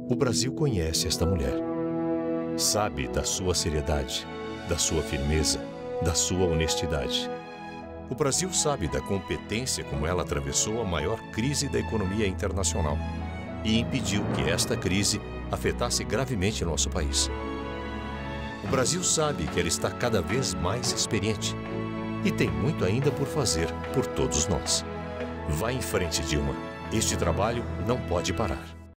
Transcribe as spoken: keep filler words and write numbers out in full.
O Brasil conhece esta mulher. Sabe da sua seriedade, da sua firmeza, da sua honestidade. O Brasil sabe da competência como ela atravessou a maior crise da economia internacional e impediu que esta crise afetasse gravemente nosso país. O Brasil sabe que ela está cada vez mais experiente e tem muito ainda por fazer por todos nós. Vá em frente, Dilma. Este trabalho não pode parar.